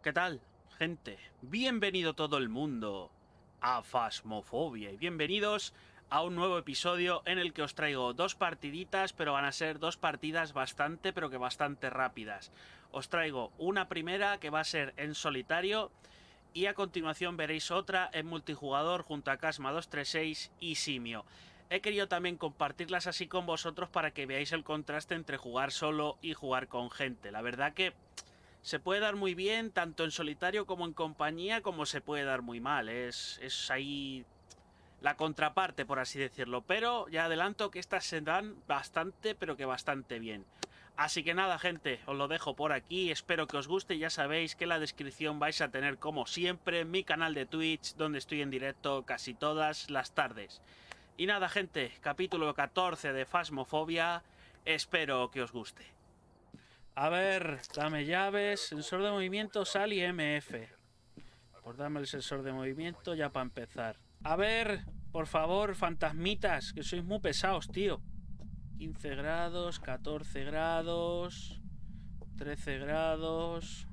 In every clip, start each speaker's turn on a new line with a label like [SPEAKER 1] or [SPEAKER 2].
[SPEAKER 1] ¿Qué tal, gente? Bienvenido todo el mundo a Phasmophobia y bienvenidos a un nuevo episodio en el que os traigo dos partiditas, pero van a ser dos partidas bastante rápidas. Os traigo una primera que va a ser en solitario y a continuación veréis otra en multijugador junto a Casma236 y Simio. He querido también compartirlas así con vosotros para que veáis el contraste entre jugar solo y jugar con gente. La verdad que se puede dar muy bien, tanto en solitario como en compañía, como se puede dar muy mal. Es ahí la contraparte, por así decirlo. Pero ya adelanto que estas se dan bastante, pero que bastante bien. Así que nada, gente, os lo dejo por aquí. Espero que os guste. Ya sabéis que en la descripción vais a tener, como siempre, mi canal de Twitch, donde estoy en directo casi todas las tardes. Y nada, gente, capítulo 14 de Phasmophobia. Espero que os guste. A ver, dame llaves, sensor de movimiento, sal y MF. Pues dame el sensor de movimiento ya para empezar. A ver, por favor, fantasmitas, que sois muy pesados, tío. 15 grados, 14 grados, 13 grados,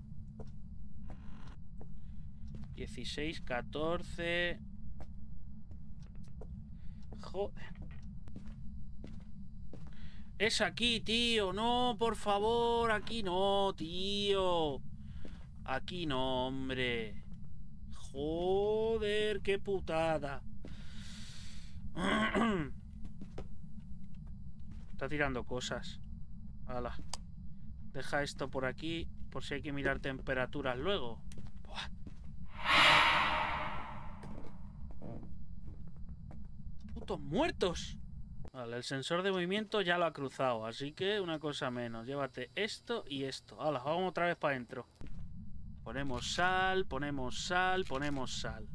[SPEAKER 1] 16, 14... Joder. Es aquí, tío. No, por favor, aquí no, tío. Aquí no, hombre. Joder, qué putada. Está tirando cosas. Hala. Deja esto por aquí, por si hay que mirar temperaturas luego. Buah. ¡Putos muertos! Vale, el sensor de movimiento ya lo ha cruzado, así que una cosa menos. Llévate esto y esto. Hala, vamos otra vez para adentro. Ponemos sal, ponemos sal, ponemos sal.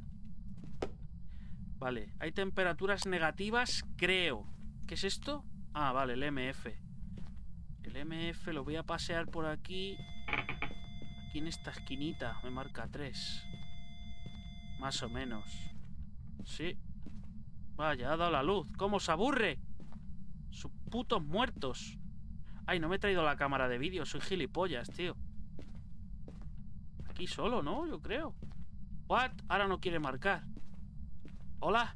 [SPEAKER 1] Vale, hay temperaturas negativas, creo. ¿Qué es esto? Ah, vale, el MF. El MF lo voy a pasear por aquí. Aquí en esta esquinita me marca 3. Más o menos. Sí. Vaya, ha dado la luz. ¿Cómo se aburre? Sus putos muertos. Ay, no me he traído la cámara de vídeo. Soy gilipollas, tío. Aquí solo, ¿no? Yo creo. ¿What? Ahora no quiere marcar. Hola.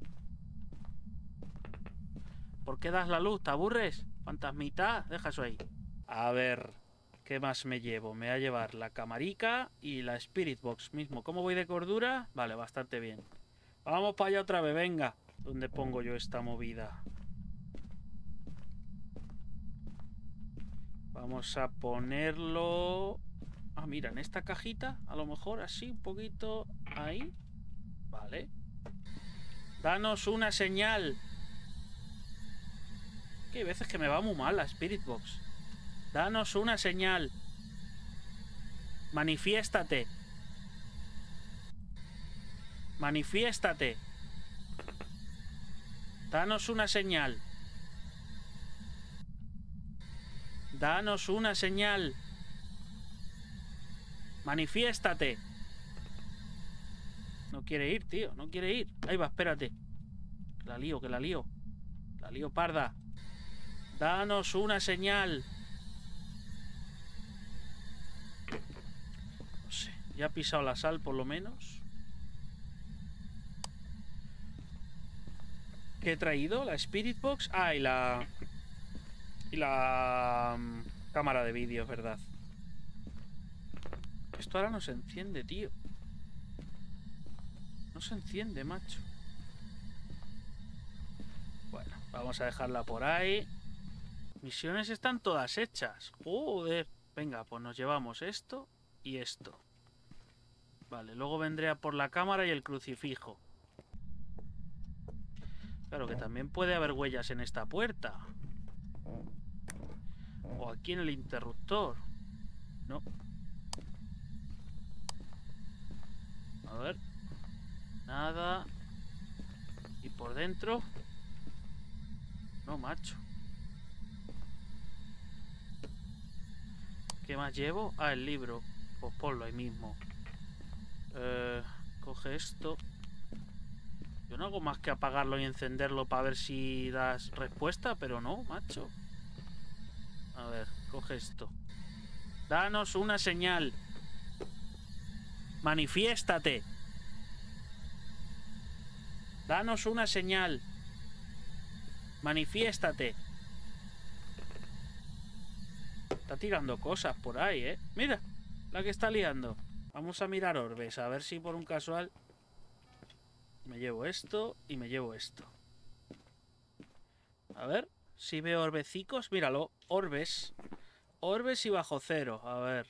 [SPEAKER 1] ¿Por qué das la luz? ¿Te aburres? Fantasmita, deja eso ahí. A ver, ¿qué más me llevo? Me voy a llevar la camarica y la Spirit Box mismo. ¿Cómo voy de cordura? Vale, bastante bien. Vamos para allá otra vez, venga. ¿Dónde pongo yo esta movida? Vamos a ponerlo... Ah, mira, en esta cajita, a lo mejor así, un poquito ahí. Vale. Danos una señal. Que hay veces que me va muy mal la Spirit Box. Danos una señal. Manifiéstate. Manifiéstate. Danos una señal. Danos una señal. Manifiéstate. No quiere ir, tío. No quiere ir. Ahí va, espérate. Que la lío, que la lío. La lío parda. Danos una señal. No sé. Ya ha pisado la sal, por lo menos. ¿Qué he traído? La Spirit Box. Ah, y la... cámara de vídeo, es verdad. Esto ahora no se enciende, tío. No se enciende, macho. Bueno, vamos a dejarla por ahí. Misiones están todas hechas. Joder. Venga, pues nos llevamos esto y esto. Vale, luego vendré a por la cámara y el crucifijo. Claro que también puede haber huellas en esta puerta. O aquí en el interruptor. No. A ver. Nada. Y por dentro. No, macho. ¿Qué más llevo? Ah, el libro. Pues ponlo ahí mismo. Coge esto. Yo no hago más que apagarlo y encenderlo para ver si das respuesta, pero no, macho. A ver, coge esto. Danos una señal. Manifiéstate. Danos una señal. Manifiéstate. Está tirando cosas por ahí, ¿eh? Mira, la que está liando. Vamos a mirar orbes, a ver si por un casual... Me llevo esto y me llevo esto. A ver, si veo orbecicos. Míralo, orbes. Orbes y bajo cero, a ver.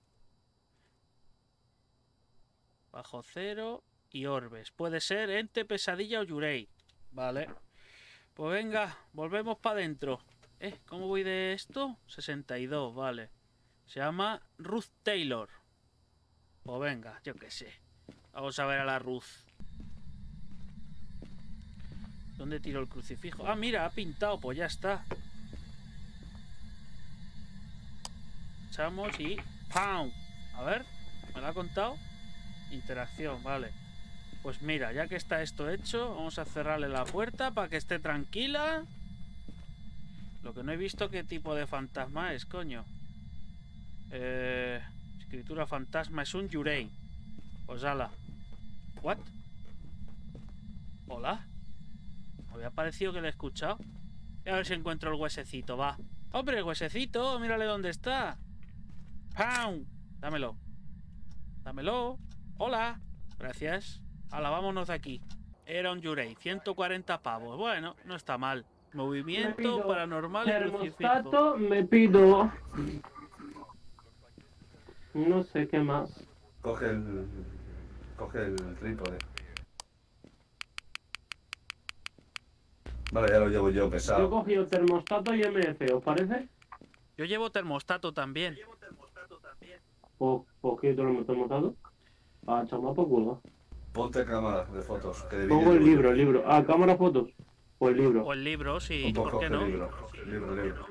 [SPEAKER 1] Bajo cero y orbes. Puede ser ente, pesadilla o Yurei. Vale. Pues venga, volvemos para adentro. ¿Cómo voy de esto? 62, vale. Se llama Ruth Taylor. Pues venga, yo qué sé. Vamos a ver a la Ruth. ¿Dónde tiro el crucifijo? Ah, mira, ha pintado, pues ya está. Echamos y... ¡pam! A ver, ¿me lo ha contado? Interacción, vale. Pues mira, ya que está esto hecho, vamos a cerrarle la puerta para que esté tranquila. Lo que no he visto qué tipo de fantasma es, coño. Escritura fantasma, es un Yurei. Pues ala. ¿What? ¿Hola? Me había parecido que le he escuchado. Y a ver si encuentro el huesecito, va. ¡Hombre, el huesecito! Mírale dónde está. ¡Pam! Dámelo. Dámelo. ¡Hola! Gracias. Ala, vámonos de aquí. Era un Yurei, 140 pavos. Bueno, no está mal. Movimiento paranormal y crucifijo.
[SPEAKER 2] Termostato, me pido... No sé qué más.
[SPEAKER 3] Coge el trípode. Vale, ya lo llevo yo
[SPEAKER 2] Yo he
[SPEAKER 3] pesado.
[SPEAKER 2] cogido termostato y MF, ¿os parece?
[SPEAKER 1] Yo llevo termostato también.
[SPEAKER 2] ¿Por qué te lo hemos termostato? Ah, chama por culo.
[SPEAKER 3] Ponte cámara de fotos. Que de
[SPEAKER 2] Pongo
[SPEAKER 3] vídeo
[SPEAKER 2] el libro. Ah, cámara, fotos. O el libro.
[SPEAKER 1] O el libro, sí.
[SPEAKER 3] Un
[SPEAKER 1] ¿Por
[SPEAKER 3] poco
[SPEAKER 1] qué
[SPEAKER 3] de
[SPEAKER 1] no?
[SPEAKER 3] libro.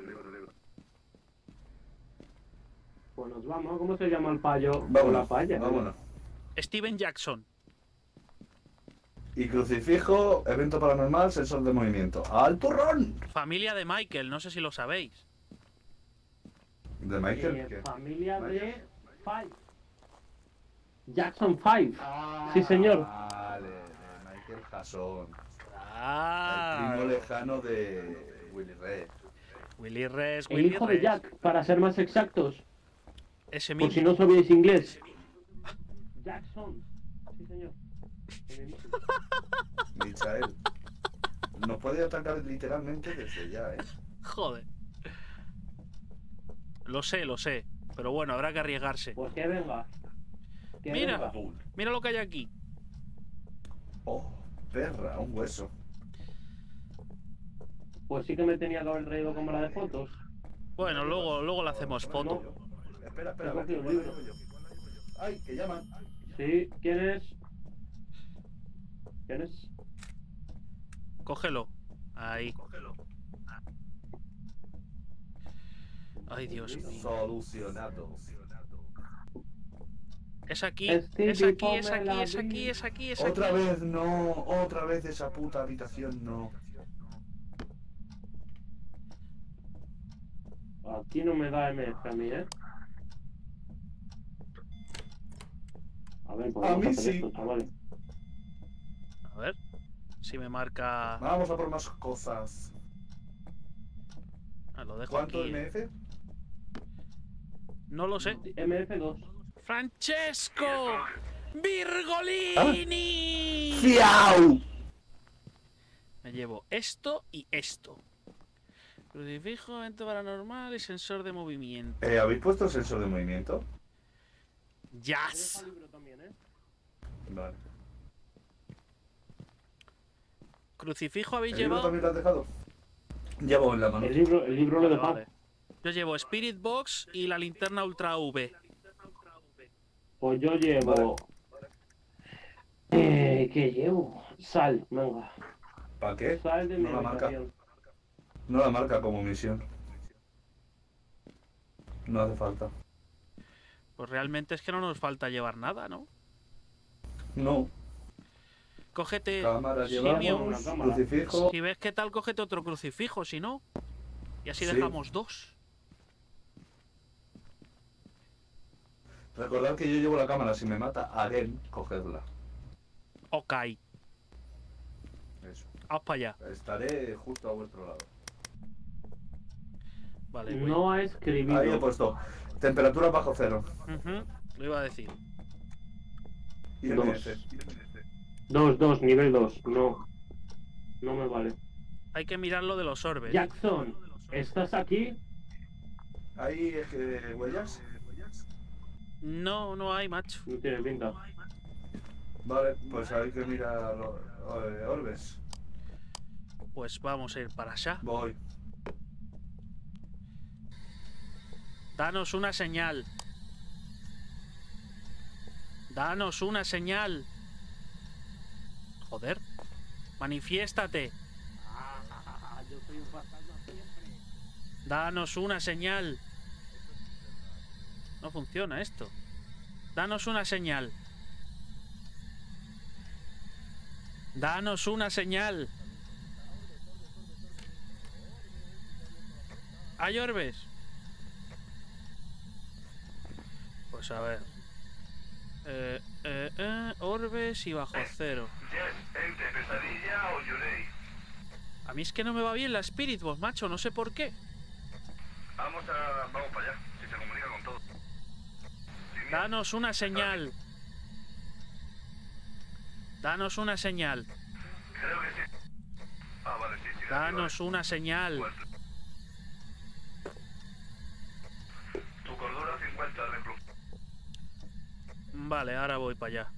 [SPEAKER 2] Pues nos vamos. ¿Cómo se llama el payo? O
[SPEAKER 3] Vámonos,
[SPEAKER 2] la paya.
[SPEAKER 3] vámonos.
[SPEAKER 1] Steven Jackson.
[SPEAKER 3] Y crucifijo, evento paranormal, sensor de movimiento. ¡Al turrón!
[SPEAKER 1] Familia de Michael, no sé si lo sabéis.
[SPEAKER 3] ¿De Michael? ¿Qué?
[SPEAKER 2] Familia de Five. Jackson 5. Sí, señor.
[SPEAKER 3] Vale, de Michael Jason.
[SPEAKER 1] Ah.
[SPEAKER 3] El primo lejano de Willy Ray.
[SPEAKER 1] Willy Res,
[SPEAKER 2] El
[SPEAKER 1] Willy
[SPEAKER 2] hijo de
[SPEAKER 1] Res.
[SPEAKER 2] Jack, para ser más exactos.
[SPEAKER 1] Ese
[SPEAKER 2] Por
[SPEAKER 1] mismo.
[SPEAKER 2] si no sabíais inglés. Jackson. Sí, señor.
[SPEAKER 3] Michael. Nos puede atacar literalmente desde ya, ¿eh?
[SPEAKER 1] Joder. Lo sé. Pero bueno, habrá que arriesgarse.
[SPEAKER 2] Pues que venga. Que
[SPEAKER 1] Mira.
[SPEAKER 2] venga.
[SPEAKER 1] Mira lo que hay aquí.
[SPEAKER 3] Oh, perra, un hueso.
[SPEAKER 2] Pues sí que me tenía que haber traído cámara de fotos.
[SPEAKER 1] Bueno, luego le hacemos foto.
[SPEAKER 3] Espera,
[SPEAKER 2] He cogido el libro.
[SPEAKER 3] Ay, que llaman.
[SPEAKER 2] Sí, ¿quién es? ¿Quién es?
[SPEAKER 1] Cógelo. Ahí. Ay, Dios mío.
[SPEAKER 3] Solucionado.
[SPEAKER 1] Es aquí,
[SPEAKER 2] Stevie,
[SPEAKER 1] es aquí,
[SPEAKER 2] ponme
[SPEAKER 1] es aquí,
[SPEAKER 2] la
[SPEAKER 1] es aquí, es aquí, es aquí.
[SPEAKER 3] Otra vez no, otra vez esa puta habitación no.
[SPEAKER 2] Aquí no me da MF a mí, ¿eh? A ver, podemos
[SPEAKER 3] A mí
[SPEAKER 2] hacer
[SPEAKER 3] sí.
[SPEAKER 2] esto, chavales.
[SPEAKER 1] A ver si me marca.
[SPEAKER 3] Vamos a por más cosas.
[SPEAKER 1] Ah, lo dejo
[SPEAKER 3] ¿Cuánto
[SPEAKER 1] aquí.
[SPEAKER 3] MF?
[SPEAKER 1] No lo sé.
[SPEAKER 2] MF2.
[SPEAKER 1] ¡Francesco! ¡Virgolini!
[SPEAKER 3] ¡Fiau!
[SPEAKER 1] Me llevo esto y esto. Crucifijo, evento paranormal y sensor de movimiento.
[SPEAKER 3] ¿Habéis puesto el sensor de movimiento?
[SPEAKER 1] ¡Yes!
[SPEAKER 2] El libro también, ¿eh?
[SPEAKER 3] Vale.
[SPEAKER 1] ¿Crucifijo habéis
[SPEAKER 3] ¿El libro
[SPEAKER 1] llevado?
[SPEAKER 3] también lo has dejado? Llevo en la mano.
[SPEAKER 2] El libro lo he dejado.
[SPEAKER 1] Vale. Yo llevo Spirit Box y la linterna Ultra V.
[SPEAKER 2] Pues yo llevo... ¿Qué llevo? Sal, venga.
[SPEAKER 3] ¿Para qué?
[SPEAKER 2] Sal de mi
[SPEAKER 3] No la marca.
[SPEAKER 2] habitación.
[SPEAKER 3] No la marca como misión. No hace falta.
[SPEAKER 1] Pues realmente es que no nos falta llevar nada, ¿no?
[SPEAKER 3] No.
[SPEAKER 1] Cógete.
[SPEAKER 3] Cámara
[SPEAKER 1] Simio,
[SPEAKER 3] llevamos,
[SPEAKER 2] una cámara.
[SPEAKER 3] crucifijo.
[SPEAKER 1] si ves qué tal, cógete otro crucifijo, si no. Y así
[SPEAKER 3] Sí.
[SPEAKER 1] dejamos dos.
[SPEAKER 3] Recordad que yo llevo la cámara, si me mata alguien, cogedla.
[SPEAKER 1] Ok,
[SPEAKER 3] Eso.
[SPEAKER 1] vamos para allá.
[SPEAKER 3] Estaré justo a vuestro lado.
[SPEAKER 1] Vale, voy.
[SPEAKER 2] No ha escribido.
[SPEAKER 3] Ahí he puesto temperatura bajo cero.
[SPEAKER 1] Ujú, lo iba a decir.
[SPEAKER 3] IMF.
[SPEAKER 2] 2, nivel 2. No. No me vale.
[SPEAKER 1] Hay que mirar lo de los orbes.
[SPEAKER 2] Jackson, ¿estás aquí?
[SPEAKER 3] ¿Hay huellas?
[SPEAKER 1] No, no hay, macho.
[SPEAKER 2] No tiene pinta.
[SPEAKER 3] Vale, pues hay que mirar orbes.
[SPEAKER 1] Pues vamos a ir para allá.
[SPEAKER 3] Voy.
[SPEAKER 1] Danos una señal. Danos una señal. Joder. Manifiéstate.
[SPEAKER 2] Yo soy un fantasma siempre.
[SPEAKER 1] Danos una señal. No funciona esto. Danos una señal. Danos una señal. ¿Hay orbes? Pues a ver. Orbes y bajo cero.
[SPEAKER 4] Yes, ente, pesadilla o Yurei.
[SPEAKER 1] A mí es que no me va bien la Spirit Box, macho, no sé por qué.
[SPEAKER 4] Vamos para allá, si se comunica con todo. Sin miedo.
[SPEAKER 1] Danos una señal. Danos una señal.
[SPEAKER 4] Creo que sí. Ah, vale, sí, sí.
[SPEAKER 1] Danos una señal.
[SPEAKER 4] Tu cordura 50, Replu.
[SPEAKER 1] Vale, ahora voy para allá.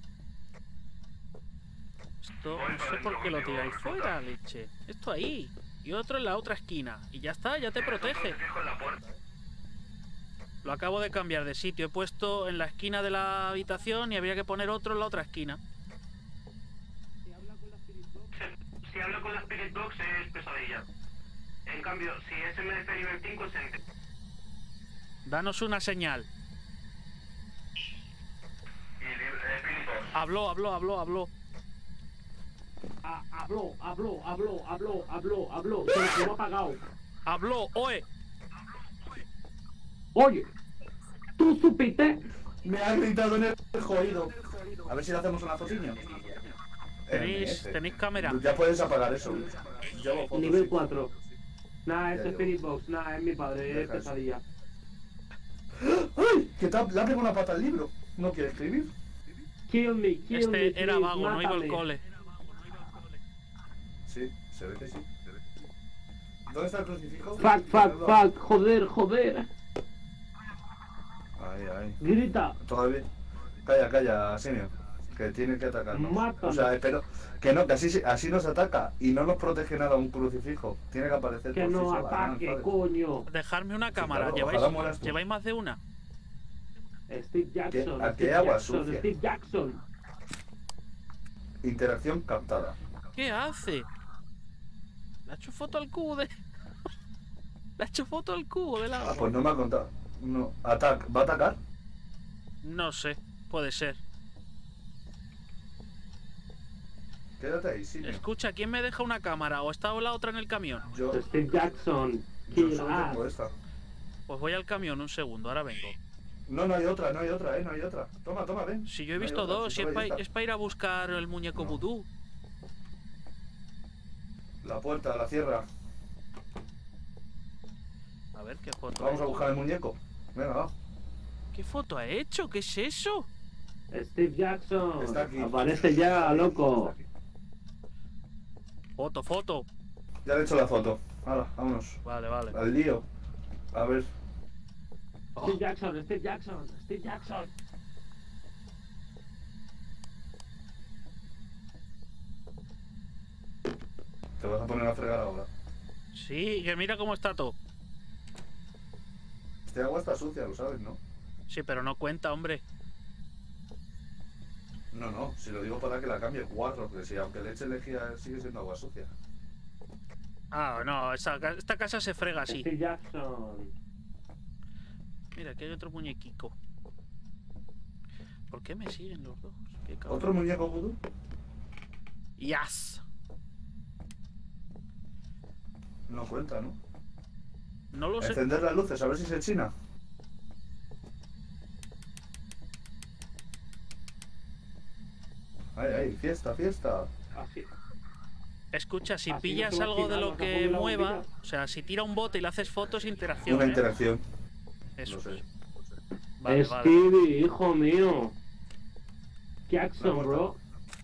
[SPEAKER 1] Esto no sé por qué lo tiráis fuera, leche. Esto ahí. Y otro en la otra esquina. Y ya está, ya te protege.
[SPEAKER 4] Fijo en la puerta.
[SPEAKER 1] Lo acabo de cambiar de sitio. He puesto en la esquina de la habitación y había que poner otro en la otra esquina.
[SPEAKER 5] Si habla con la Spirit Box es pesadilla. En cambio, si es MDP nivel 5 es ente.
[SPEAKER 1] Danos una señal.
[SPEAKER 4] Y Spirit Box.
[SPEAKER 1] Habló.
[SPEAKER 2] Habló. Se lo ha apagado.
[SPEAKER 1] Habló, oe.
[SPEAKER 2] Oye, ¿tú supiste?
[SPEAKER 3] Me ha gritado en el oído. A ver si le hacemos una fotiño.
[SPEAKER 1] Tenéis cámara.
[SPEAKER 3] Ya puedes apagar eso. Llevo fotos,
[SPEAKER 2] Nivel
[SPEAKER 3] sí.
[SPEAKER 2] 4. Nada, es
[SPEAKER 3] Ya
[SPEAKER 2] Spirit Box. Nada, es mi padre, es
[SPEAKER 3] Deja eso.
[SPEAKER 2] pesadilla.
[SPEAKER 3] ¡Ay! Que le ha pegado una pata al libro. ¿No quiere escribir?
[SPEAKER 2] Kill me,
[SPEAKER 1] Este era
[SPEAKER 2] please,
[SPEAKER 1] vago, no iba al
[SPEAKER 2] mátame.
[SPEAKER 1] cole.
[SPEAKER 3] Sí, se ve que sí. ¿Dónde está el crucifijo?
[SPEAKER 2] Fuck, joder.
[SPEAKER 3] Ay.
[SPEAKER 2] Grita.
[SPEAKER 3] Todavía. Calla, Simio. Que tiene que atacarnos.
[SPEAKER 2] Mátalo.
[SPEAKER 3] O sea, espero. Que no, que así nos ataca. Y no nos protege nada un crucifijo. Tiene que aparecer
[SPEAKER 2] Que
[SPEAKER 3] por sí
[SPEAKER 2] no
[SPEAKER 3] sola,
[SPEAKER 2] ataque,
[SPEAKER 3] ¿sabes?
[SPEAKER 2] coño.
[SPEAKER 1] Dejadme una cámara.
[SPEAKER 3] claro, ojalá mueras
[SPEAKER 1] ¿Lleváis,
[SPEAKER 3] tú.
[SPEAKER 1] ¿Lleváis más de una?
[SPEAKER 2] Steve Jackson.
[SPEAKER 3] ¿A qué
[SPEAKER 2] Steve
[SPEAKER 3] agua
[SPEAKER 2] Jackson,
[SPEAKER 3] sucia?
[SPEAKER 2] Steve Jackson.
[SPEAKER 3] Interacción captada.
[SPEAKER 1] ¿Qué hace? Le ha hecho foto al cubo de... Le ha hecho foto al cubo del
[SPEAKER 3] Ah,
[SPEAKER 1] agua.
[SPEAKER 3] pues no me ha contado. No. ¿Va a atacar?
[SPEAKER 1] No sé, puede ser.
[SPEAKER 3] Quédate ahí, Simio.
[SPEAKER 1] Escucha, ¿quién me deja una cámara? ¿O está la otra en el camión?
[SPEAKER 3] Yo
[SPEAKER 2] Steve Jackson. Kill
[SPEAKER 3] solo tengo
[SPEAKER 2] us.
[SPEAKER 3] esta.
[SPEAKER 1] Pues voy al camión un segundo, ahora vengo.
[SPEAKER 3] No hay otra, no hay otra. Toma, ven.
[SPEAKER 1] Si yo he
[SPEAKER 3] No hay
[SPEAKER 1] visto
[SPEAKER 3] otra,
[SPEAKER 1] dos,
[SPEAKER 3] si
[SPEAKER 1] si es
[SPEAKER 3] solo hay
[SPEAKER 1] para
[SPEAKER 3] esta.
[SPEAKER 1] ir a buscar el muñeco
[SPEAKER 3] No.
[SPEAKER 1] vudú.
[SPEAKER 3] La puerta, la cierra.
[SPEAKER 1] A ver, ¿qué foto
[SPEAKER 3] Vamos
[SPEAKER 1] ha
[SPEAKER 3] a
[SPEAKER 1] hecho?
[SPEAKER 3] buscar el muñeco. Venga, va.
[SPEAKER 1] ¿Qué foto ha hecho? ¿Qué es eso?
[SPEAKER 2] Steve Jackson.
[SPEAKER 3] Está aquí.
[SPEAKER 2] Aparece ya, loco.
[SPEAKER 1] Foto.
[SPEAKER 3] Ya le he hecho la foto. Hala, vámonos.
[SPEAKER 1] Vale.
[SPEAKER 3] Al lío. A ver.
[SPEAKER 1] Oh,
[SPEAKER 2] Steve Jackson.
[SPEAKER 3] Te vas a poner a fregar ahora.
[SPEAKER 1] sí, que mira cómo está todo.
[SPEAKER 3] Este agua está sucia, lo sabes, ¿no?
[SPEAKER 1] Sí, pero no cuenta, hombre.
[SPEAKER 3] No, si lo digo para que la cambie 4, porque si aunque le eche lejía sigue siendo agua sucia.
[SPEAKER 1] Ah, no, esta casa se frega así.
[SPEAKER 2] Steve Jackson.
[SPEAKER 1] Mira, aquí hay otro muñequico. ¿Por qué me siguen los dos? Qué cabrón.
[SPEAKER 3] ¿Otro muñeco vudú?
[SPEAKER 1] Yes.
[SPEAKER 3] No cuenta, ¿no?
[SPEAKER 1] No lo sé.
[SPEAKER 3] Encender las luces, a ver si se china. Ahí, fiesta, fiesta.
[SPEAKER 2] Así.
[SPEAKER 1] Escucha, si
[SPEAKER 2] Así
[SPEAKER 1] pillas
[SPEAKER 2] no se va a
[SPEAKER 1] algo de
[SPEAKER 2] girar,
[SPEAKER 1] lo
[SPEAKER 2] no se ha
[SPEAKER 1] que
[SPEAKER 2] comido la
[SPEAKER 1] mueva,
[SPEAKER 2] bombilla.
[SPEAKER 1] o sea, si tira un bote y le haces fotos, interacción.
[SPEAKER 3] Una
[SPEAKER 1] ¿eh?
[SPEAKER 3] interacción.
[SPEAKER 1] Eso
[SPEAKER 3] No sé.
[SPEAKER 1] es. Vale, vale.
[SPEAKER 2] Stevie, hijo mío. Jackson,
[SPEAKER 3] La
[SPEAKER 2] bro.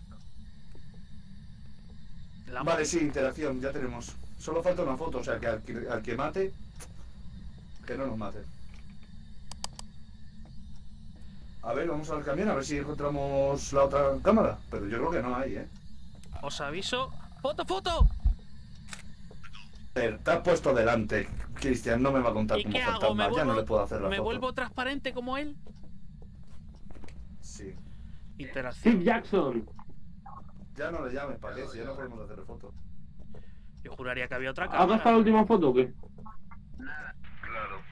[SPEAKER 1] La
[SPEAKER 3] Vale, sí, interacción, ya tenemos. Solo falta una foto, o sea que al que mate, que no nos mate. A ver, vamos al camión a ver si encontramos la otra cámara. Pero yo creo que no hay, ¿eh?
[SPEAKER 1] Os aviso. ¡Foto, foto!
[SPEAKER 3] Te has puesto delante, Cristian, no me va a contar
[SPEAKER 1] ¿Y
[SPEAKER 3] como
[SPEAKER 1] qué hago?
[SPEAKER 3] fantasma, ya no le puedo hacer la
[SPEAKER 1] ¿Me
[SPEAKER 3] foto.
[SPEAKER 1] vuelvo transparente como él?
[SPEAKER 3] Sí.
[SPEAKER 1] Interacción.
[SPEAKER 2] Steve Jackson.
[SPEAKER 3] Ya no le llames, ¿para qué? Si ya no podemos hacer foto.
[SPEAKER 1] Yo juraría que había otra
[SPEAKER 2] ¿Has gastado la
[SPEAKER 1] cámara.
[SPEAKER 2] última foto o qué?
[SPEAKER 4] Claro.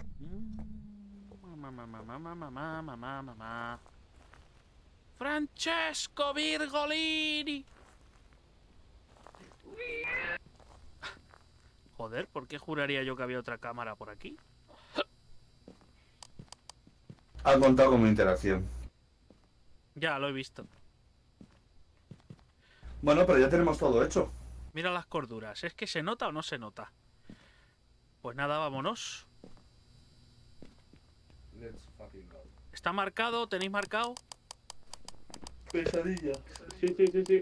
[SPEAKER 1] Mamá. Francesco Virgolini. Joder, ¿por qué juraría yo que había otra cámara por aquí?
[SPEAKER 3] Ha contado como interacción.
[SPEAKER 1] Ya, lo he visto.
[SPEAKER 3] Bueno, pero ya tenemos todo hecho.
[SPEAKER 1] Mira las corduras. ¿Es que se nota o no se nota? Pues nada, vámonos. ¿Está marcado? ¿Tenéis marcado?
[SPEAKER 3] Pesadilla.
[SPEAKER 2] Sí.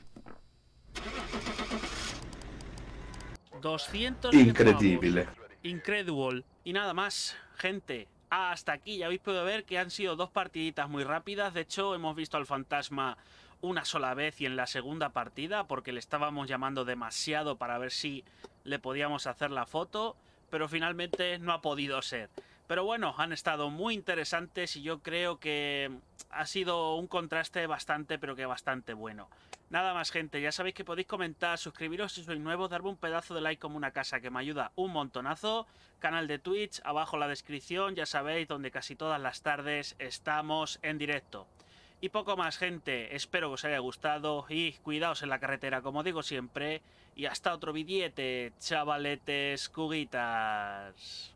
[SPEAKER 1] 200
[SPEAKER 3] Increíble.
[SPEAKER 1] Incredible. Y nada más, gente. Hasta aquí ya habéis podido ver que han sido dos partiditas muy rápidas. De hecho, hemos visto al fantasma una sola vez y en la segunda partida porque le estábamos llamando demasiado para ver si le podíamos hacer la foto, pero finalmente no ha podido ser. Pero bueno, han estado muy interesantes y yo creo que ha sido un contraste bastante, pero que bastante bueno. Nada más, gente, ya sabéis que podéis comentar, suscribiros si sois nuevos, darme un pedazo de like como una casa que me ayuda un montonazo. Canal de Twitch, abajo en la descripción, ya sabéis, donde casi todas las tardes estamos en directo. Y poco más, gente, espero que os haya gustado y cuidaos en la carretera, como digo siempre. Y hasta otro billete, chavaletes, cuguitas.